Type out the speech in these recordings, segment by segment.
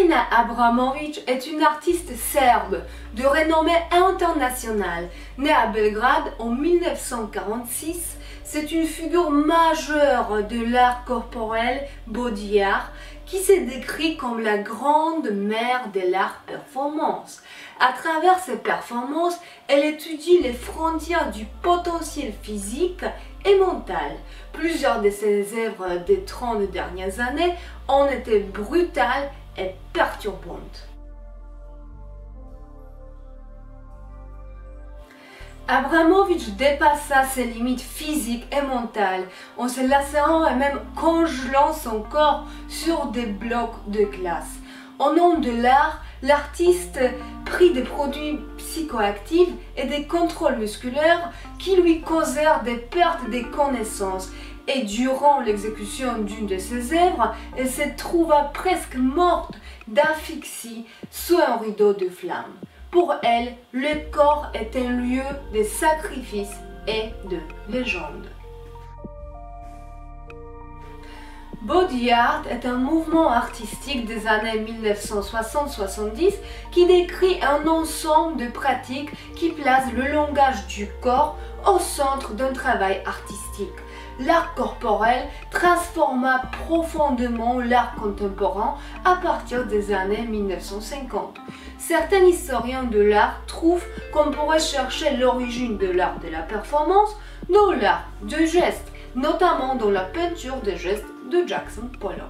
Marina Abramović est une artiste serbe de renommée internationale. Née à Belgrade en 1946, c'est une figure majeure de l'art corporel body art qui s'est décrit comme la grande mère de l'art performance. À travers ses performances, elle étudie les frontières du potentiel physique et mental. Plusieurs de ses œuvres des 30 dernières années ont été brutales et perturbantes. Abramović dépassa ses limites physiques et mentales en se lacérant et même congelant son corps sur des blocs de glace. Au nom de l'art, l'artiste prit des produits psychoactifs et des contrôles musculaires qui lui causèrent des pertes de connaissances. Et durant l'exécution d'une de ses œuvres, elle se trouva presque morte d'asphyxie sous un rideau de flammes. Pour elle, le corps est un lieu de sacrifice et de légende. Body art est un mouvement artistique des années 1960-70 qui décrit un ensemble de pratiques qui placent le langage du corps au centre d'un travail artistique. L'art corporel transforma profondément l'art contemporain à partir des années 1950. Certains historiens de l'art trouvent qu'on pourrait chercher l'origine de l'art de la performance dans l'art de geste, notamment dans la peinture de gestes de Jackson Pollock.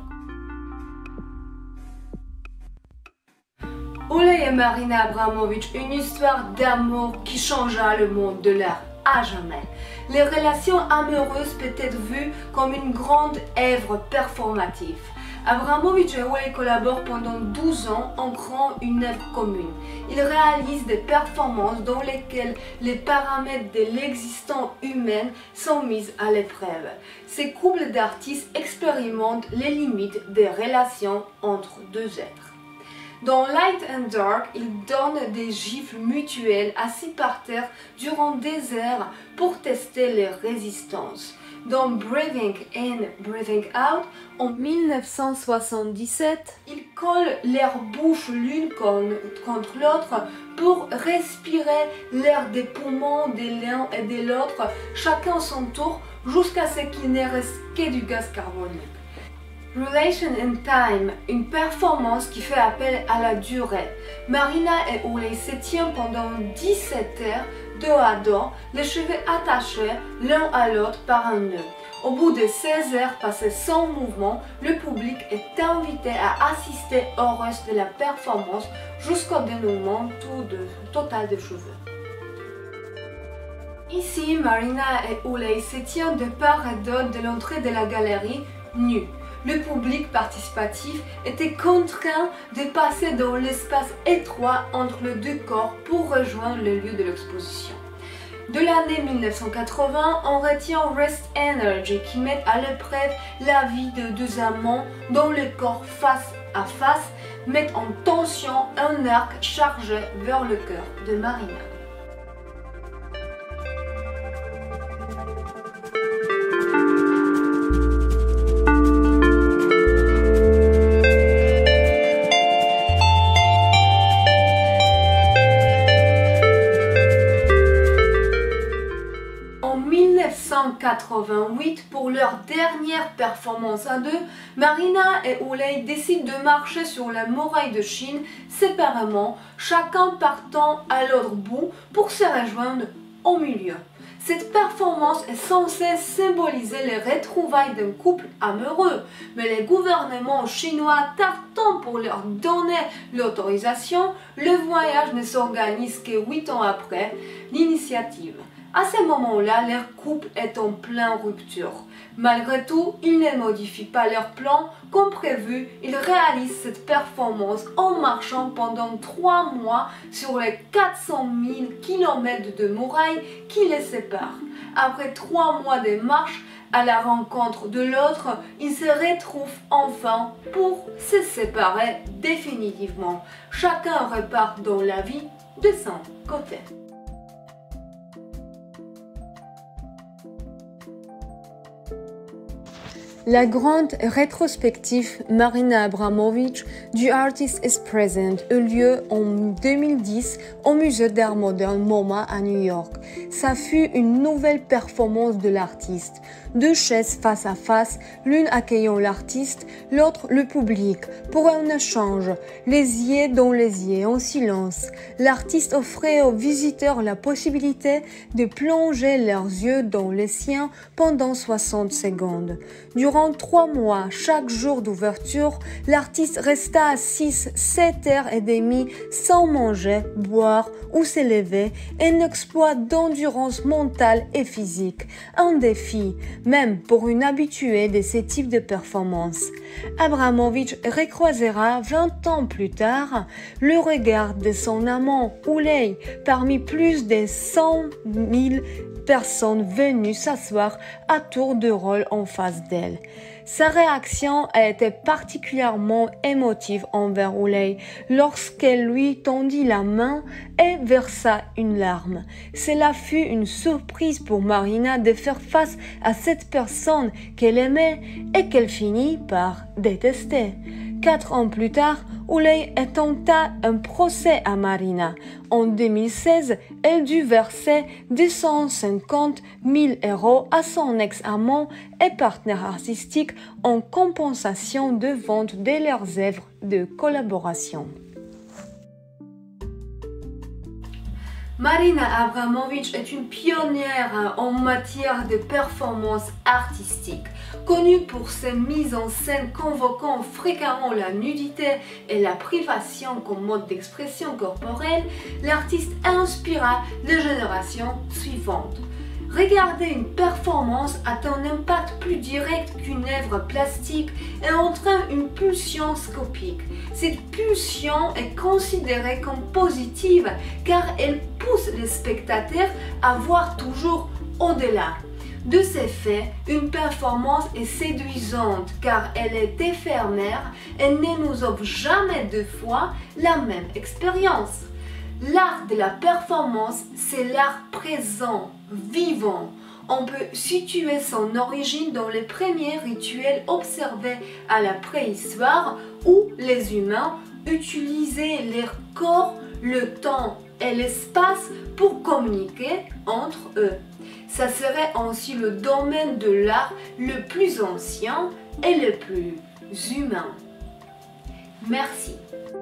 Oleg et Marina Abramović, une histoire d'amour qui changea le monde de l'art à jamais. Les relations amoureuses peuvent être vues comme une grande œuvre performative. Abramović et Oleg collaborent pendant 12 ans en créant une œuvre commune. Ils réalisent des performances dans lesquelles les paramètres de l'existence humaine sont mis à l'épreuve. Ces couples d'artistes expérimentent les limites des relations entre deux êtres. Dans Light and Dark, ils donnent des gifles mutuelles assis par terre durant des heures pour tester les résistances. Dans Breathing In, Breathing Out, en 1977, ils collent leurs bouches l'une contre l'autre pour respirer l'air des poumons de l'un et de l'autre, chacun son tour, jusqu'à ce qu'il ne reste que du gaz carbonique. Relation in Time, une performance qui fait appel à la durée. Marina et Oleg se tiennent pendant 17 heures, dos à dos, les cheveux attachés l'un à l'autre par un nœud. Au bout de 16 heures passées sans mouvement, le public est invité à assister au reste de la performance jusqu'au dénouement total des cheveux. Ici, Marina et Oleg se tiennent de part et d'autre de l'entrée de la galerie, nus. Le public participatif était contraint de passer dans l'espace étroit entre les deux corps pour rejoindre le lieu de l'exposition. De l'année 1980, on retient Rest Energy qui met à l'épreuve la vie de deux amants dont le corps face à face met en tension un arc chargé vers le cœur de Marina. En 1988, pour leur dernière performance à deux, Marina et Oleg décident de marcher sur la muraille de Chine séparément, chacun partant à l'autre bout pour se rejoindre au milieu. Cette performance est censée symboliser les retrouvailles d'un couple amoureux, mais les gouvernements chinois tardant pour leur donner l'autorisation, le voyage ne s'organise que 8 ans après l'initiative. À ce moment-là, leur couple est en pleine rupture. Malgré tout, ils ne modifient pas leur plan. Comme prévu, ils réalisent cette performance en marchant pendant 3 mois sur les 400 000 km de murailles qui les séparent. Après 3 mois de marche à la rencontre de l'autre, ils se retrouvent enfin pour se séparer définitivement. Chacun repart dans la vie de son côté. La grande rétrospective Marina Abramović du Artist is Present eut lieu en 2010 au Musée d'art moderne MoMA à New York. Ça fut une nouvelle performance de l'artiste. Deux chaises face à face, l'une accueillant l'artiste, l'autre le public, pour un échange, les yeux dans les yeux, en silence. L'artiste offrait aux visiteurs la possibilité de plonger leurs yeux dans les siens pendant 60 secondes. Durant 3 mois, chaque jour d'ouverture, l'artiste resta à 6-7 heures et demie sans manger, boire ou s'élever, un exploit d'endurance mentale et physique, un défi, même pour une habituée de ce type de performance. Abramović recroisera 20 ans plus tard le regard de son amant Ulay parmi plus de 100 000 personnes venues s'asseoir à tour de rôle en face d'elle. Sa réaction a été particulièrement émotive envers Ulay lorsqu'elle lui tendit la main et versa une larme. Cela fut une surprise pour Marina de faire face à cette personne qu'elle aimait et qu'elle finit par détester. 4 ans plus tard, Ulay intenta un procès à Marina. En 2016, elle dut verser 250 000 € à son ex-amant et partenaire artistique en compensation de vente de leurs œuvres de collaboration. Marina Abramović est une pionnière en matière de performance artistique. Connue pour ses mises en scène convoquant fréquemment la nudité et la privation comme mode d'expression corporelle, l'artiste inspira les générations suivantes. Regarder une performance a un impact plus direct qu'une œuvre plastique et entraîne une pulsion scopique. Cette pulsion est considérée comme positive car elle pousse les spectateurs à voir toujours au-delà. De ces faits, une performance est séduisante car elle est éphémère et ne nous offre jamais deux fois la même expérience. L'art de la performance, c'est l'art présent, vivant. On peut situer son origine dans les premiers rituels observés à la préhistoire où les humains utilisaient leur corps, le temps et l'espace pour communiquer entre eux. Ça serait ainsi le domaine de l'art le plus ancien et le plus humain. Merci.